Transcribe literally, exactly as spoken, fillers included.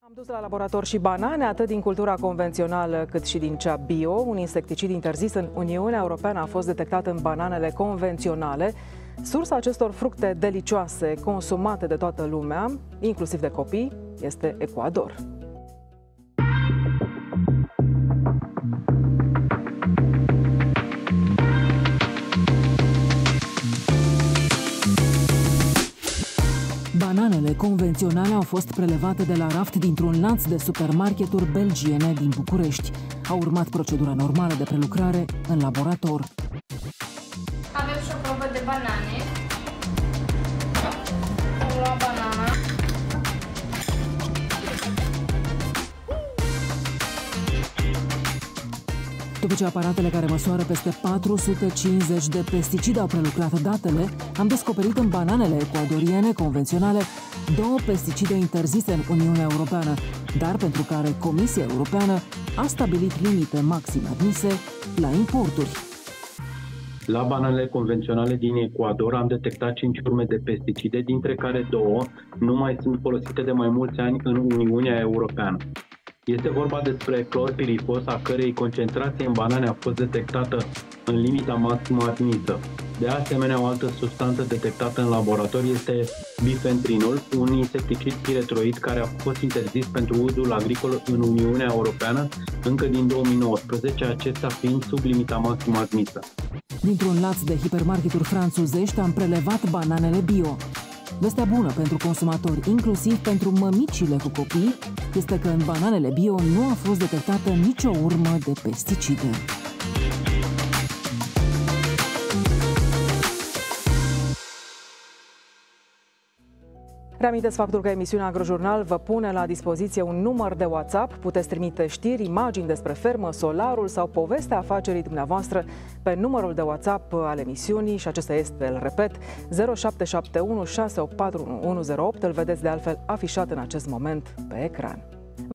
Am dus la laborator și banane, atât din cultura convențională cât și din cea bio. Un insecticid interzis în Uniunea Europeană a fost detectat în bananele convenționale. Sursa acestor fructe delicioase, consumate de toată lumea, inclusiv de copii, este Ecuador. Bananele convenționale au fost prelevate de la raft dintr-un lanț de supermarketuri belgiene din București. A urmat procedura normală de prelucrare în laborator. Avem și o probă de banane. Am luat banana. După ce aparatele care măsoară peste patru sute cincizeci de pesticide au prelucrat datele, am descoperit în bananele ecuadoriene convenționale două pesticide interzise în Uniunea Europeană, dar pentru care Comisia Europeană a stabilit limite maxime admise la importuri. La bananele convenționale din Ecuador am detectat cinci urme de pesticide, dintre care două nu mai sunt folosite de mai mulți ani în Uniunea Europeană. Este vorba despre clorpirifos, a cărei concentrație în banane a fost detectată în limita maximă admisă. De asemenea, o altă substanță detectată în laborator este bifentrinul, un insecticid piretroid care a fost interzis pentru uzul agricol în Uniunea Europeană încă din două mii nouăsprezece, acesta fiind sub limita maximă admisă. Dintr-un laț de hipermarketuri franțuzești am prelevat bananele bio. Vestea bună pentru consumatori, inclusiv pentru mămicile cu copii, este că în bananele bio nu a fost detectată nicio urmă de pesticide. Reamintesc faptul că emisiunea Agrojurnal vă pune la dispoziție un număr de WhatsApp. Puteți trimite știri, imagini despre fermă, solarul sau povestea afacerii dumneavoastră pe numărul de WhatsApp al emisiunii și acesta este, îl repet, zero șapte șapte unu șase opt patru unu unu zero opt. Îl vedeți de altfel afișat în acest moment pe ecran.